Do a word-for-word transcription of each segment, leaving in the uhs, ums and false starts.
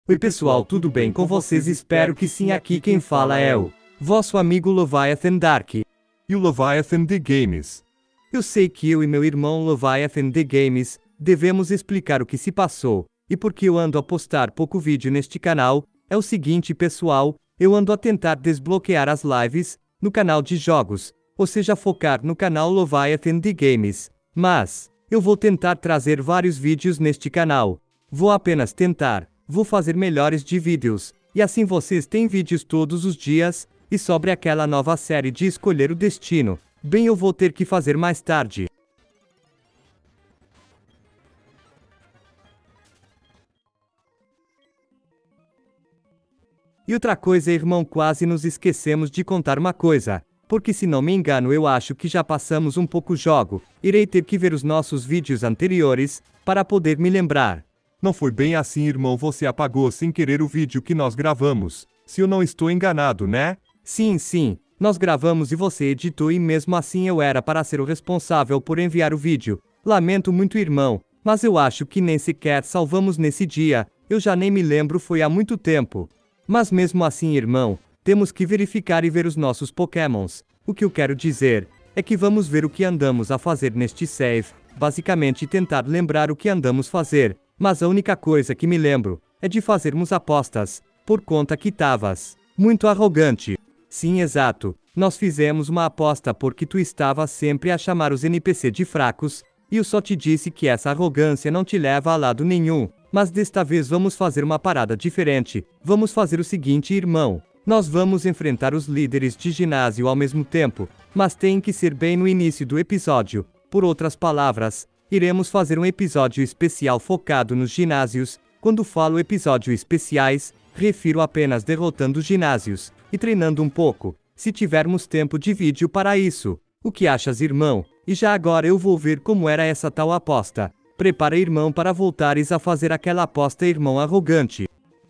Oi pessoal, tudo bem com vocês? Espero que sim. Aqui quem fala é o vosso amigo Leviathan Dark e o Leviathan The Games. Eu sei que eu e meu irmão Leviathan The Games devemos explicar o que se passou, e porque eu ando a postar pouco vídeo neste canal. É o seguinte pessoal, eu ando a tentar desbloquear as lives no canal de jogos, ou seja, focar no canal Leviathan The Games, mas eu vou tentar trazer vários vídeos neste canal. Vou apenas tentar, vou fazer melhores de vídeos, e assim vocês têm vídeos todos os dias. E sobre aquela nova série de escolher o destino, bem, eu vou ter que fazer mais tarde. E outra coisa, irmão, quase nos esquecemos de contar uma coisa, porque se não me engano eu acho que já passamos um pouco o jogo. Irei ter que ver os nossos vídeos anteriores para poder me lembrar. Não foi bem assim, irmão, você apagou sem querer o vídeo que nós gravamos, se eu não estou enganado, né? Sim, sim, nós gravamos e você editou, e mesmo assim eu era para ser o responsável por enviar o vídeo. Lamento muito, irmão, mas eu acho que nem sequer salvamos nesse dia, eu já nem me lembro, foi há muito tempo. Mas mesmo assim, irmão, temos que verificar e ver os nossos Pokémons. O que eu quero dizer é que vamos ver o que andamos a fazer neste save, basicamente tentar lembrar o que andamos fazer, mas a única coisa que me lembro é de fazermos apostas, por conta que tavas muito arrogante. Sim, exato, nós fizemos uma aposta porque tu estava sempre a chamar os N P C de fracos, e eu só te disse que essa arrogância não te leva a lado nenhum. Mas desta vez vamos fazer uma parada diferente. Vamos fazer o seguinte, irmão. Nós vamos enfrentar os líderes de ginásio ao mesmo tempo, mas tem que ser bem no início do episódio. Por outras palavras, iremos fazer um episódio especial focado nos ginásios. Quando falo episódio especiais, refiro apenas derrotando os ginásios e treinando um pouco, se tivermos tempo de vídeo para isso. O que achas, irmão? E já agora eu vou ver como era essa tal aposta. Prepara, irmão, para voltares a fazer aquela aposta, irmão arrogante.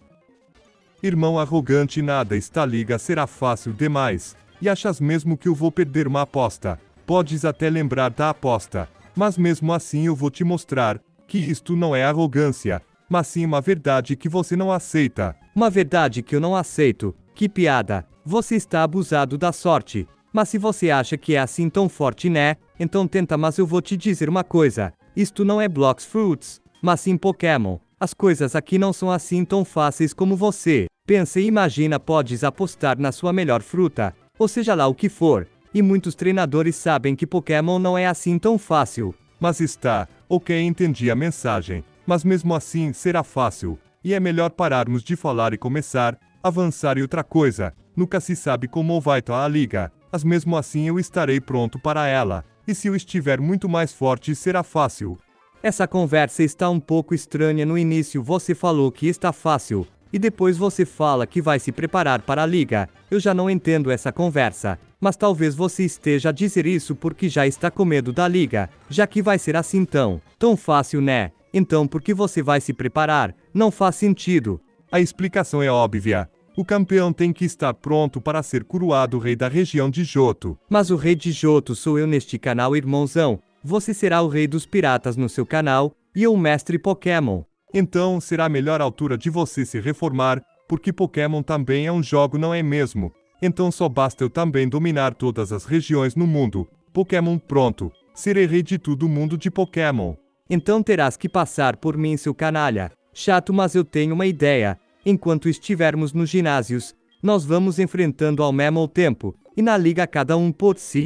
Irmão arrogante, nada, esta liga será fácil demais. E achas mesmo que eu vou perder uma aposta? Podes até lembrar da aposta, mas mesmo assim eu vou te mostrar que isto não é arrogância, mas sim uma verdade que você não aceita. Uma verdade que eu não aceito? Que piada! Você está abusado da sorte. Mas se você acha que é assim tão forte, né? Então tenta, mas eu vou te dizer uma coisa. Isto não é Blox Fruits, mas sim Pokémon. As coisas aqui não são assim tão fáceis como você pensa e imagina. Podes apostar na sua melhor fruta, ou seja lá o que for. E muitos treinadores sabem que Pokémon não é assim tão fácil. Mas está, ok, entendi a mensagem. Mas mesmo assim será fácil. E é melhor pararmos de falar e começar a avançar. E outra coisa, nunca se sabe como vai estar a liga, mas mesmo assim eu estarei pronto para ela. E se eu estiver muito mais forte, será fácil. Essa conversa está um pouco estranha. No início você falou que está fácil, e depois você fala que vai se preparar para a liga. Eu já não entendo essa conversa, mas talvez você esteja a dizer isso porque já está com medo da liga, já que vai ser assim tão, tão fácil, né? Então por que você vai se preparar? Não faz sentido. A explicação é óbvia. O campeão tem que estar pronto para ser coroado rei da região de Johto. Mas o rei de Johto sou eu neste canal, irmãozão. Você será o rei dos piratas no seu canal, e eu o mestre Pokémon. Então será a melhor altura de você se reformar, porque Pokémon também é um jogo, não é mesmo? Então só basta eu também dominar todas as regiões no mundo. Pokémon pronto. Serei rei de todo o mundo de Pokémon. Então terás que passar por mim, seu canalha. Chato, mas eu tenho uma ideia. Enquanto estivermos nos ginásios, nós vamos enfrentando ao mesmo tempo, e na liga cada um por si.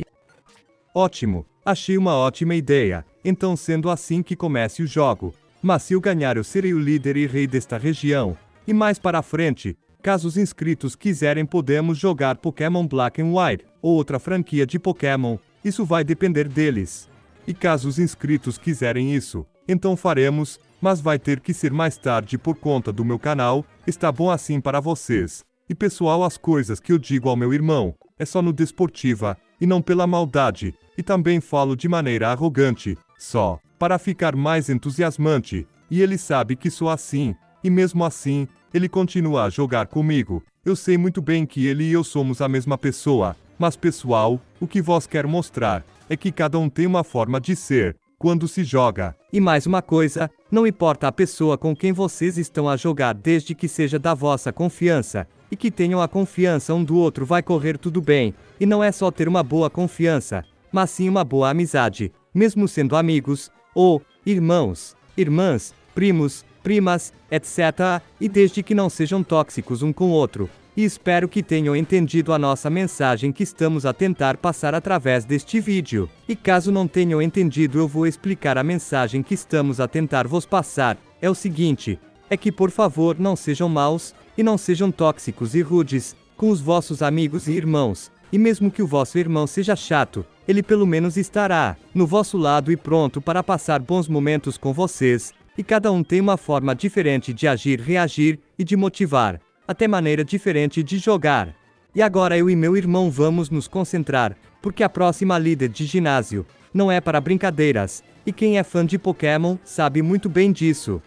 Ótimo, achei uma ótima ideia. Então sendo assim que comece o jogo. Mas se eu ganhar eu serei o líder e rei desta região. E mais para frente, caso os inscritos quiserem, podemos jogar Pokémon Black and White, ou outra franquia de Pokémon. Isso vai depender deles. E caso os inscritos quiserem isso, então faremos, mas vai ter que ser mais tarde por conta do meu canal. Está bom assim para vocês? E pessoal, as coisas que eu digo ao meu irmão, é só no desportiva, e não pela maldade, e também falo de maneira arrogante, só para ficar mais entusiasmante, e ele sabe que sou assim, e mesmo assim, ele continua a jogar comigo. Eu sei muito bem que ele e eu somos a mesma pessoa, mas pessoal, o que vós quer mostrar é que cada um tem uma forma de ser, quando se joga. E mais uma coisa, não importa a pessoa com quem vocês estão a jogar, desde que seja da vossa confiança, e que tenham a confiança um do outro, vai correr tudo bem. E não é só ter uma boa confiança, mas sim uma boa amizade, mesmo sendo amigos, ou irmãos, irmãs, primos, primas, etcétera, e desde que não sejam tóxicos um com o outro. E espero que tenham entendido a nossa mensagem que estamos a tentar passar através deste vídeo. E caso não tenham entendido, eu vou explicar a mensagem que estamos a tentar vos passar. É o seguinte, é que por favor não sejam maus, e não sejam tóxicos e rudes, com os vossos amigos e irmãos. E mesmo que o vosso irmão seja chato, ele pelo menos estará no vosso lado e pronto para passar bons momentos com vocês. E cada um tem uma forma diferente de agir, reagir e de motivar, até maneira diferente de jogar. E agora eu e meu irmão vamos nos concentrar, porque a próxima líder de ginásio não é para brincadeiras, e quem é fã de Pokémon sabe muito bem disso.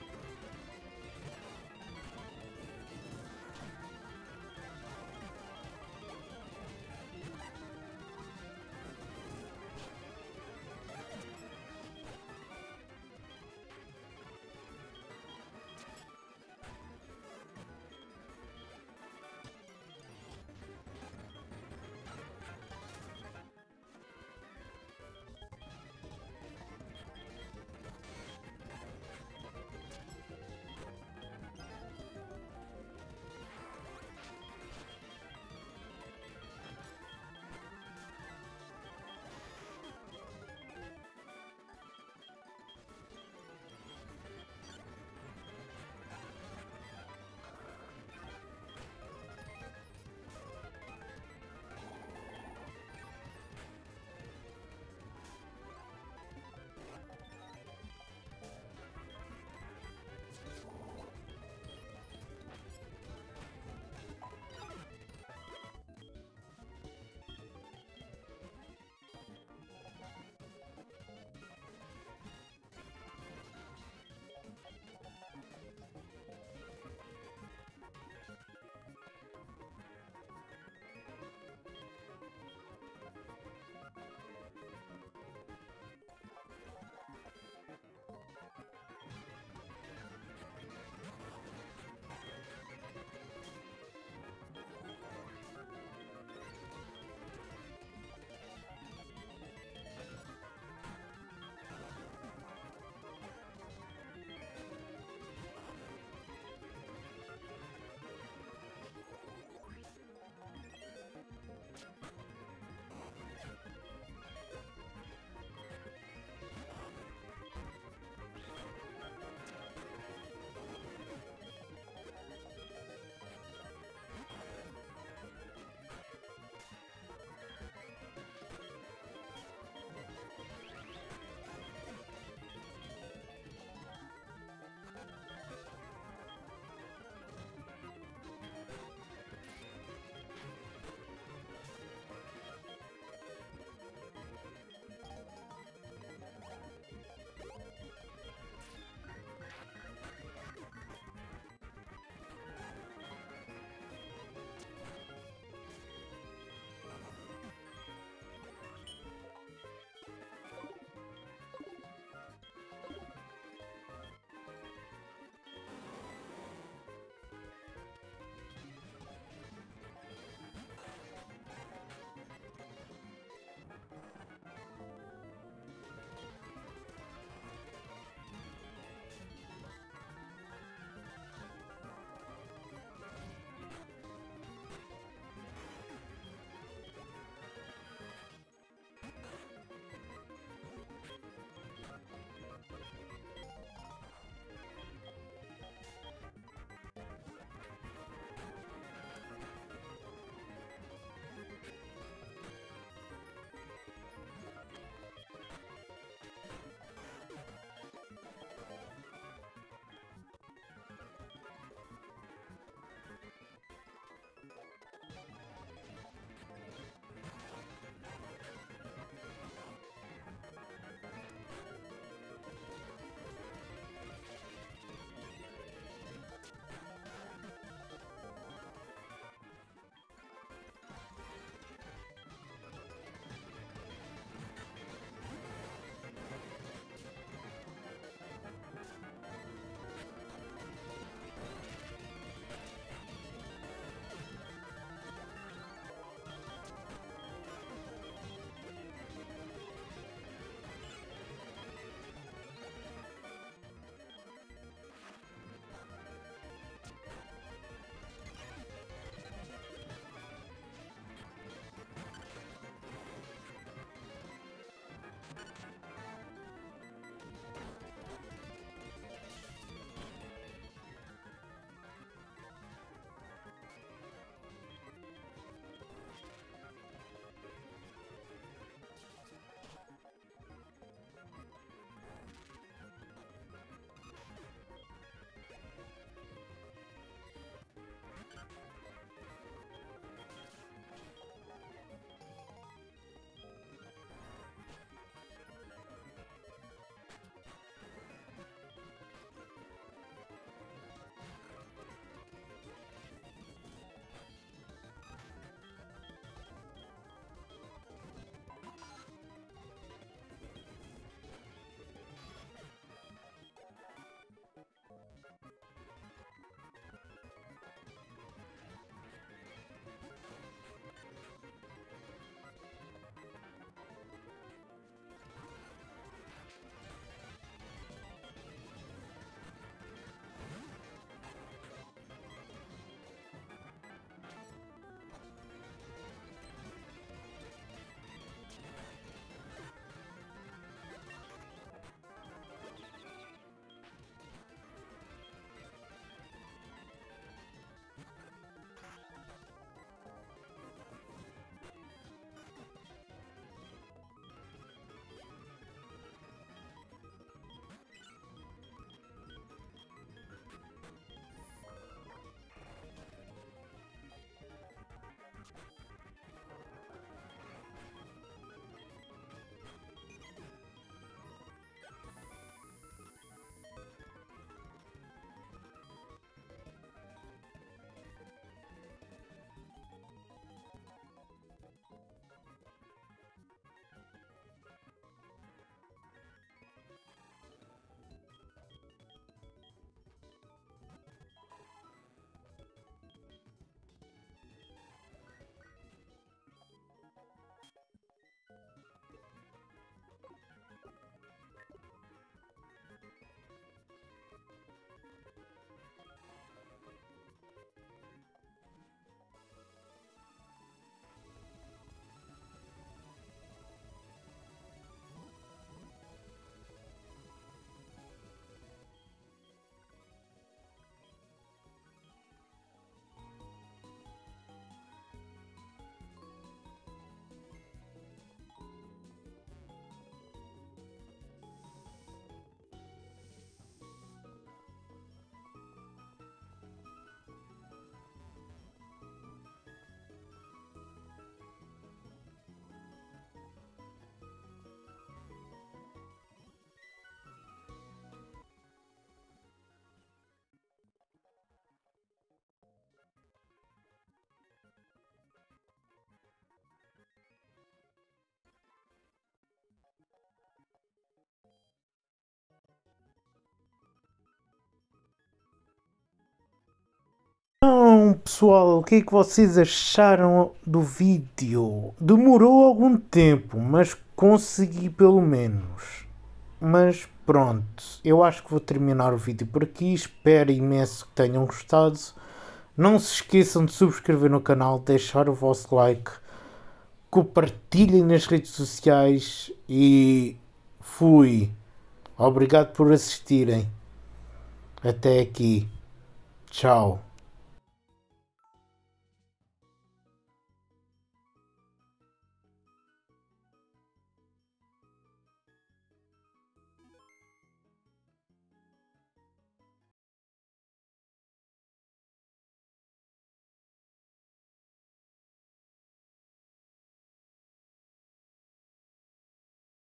Então, pessoal, o que é que vocês acharam do vídeo? Demorou algum tempo, mas consegui pelo menos. Mas pronto, eu acho que vou terminar o vídeo por aqui. Espero imenso que tenham gostado. Não se esqueçam de subscrever no canal, deixar o vosso like, compartilhem nas redes sociais e fui. Obrigado por assistirem. Até aqui. Tchau.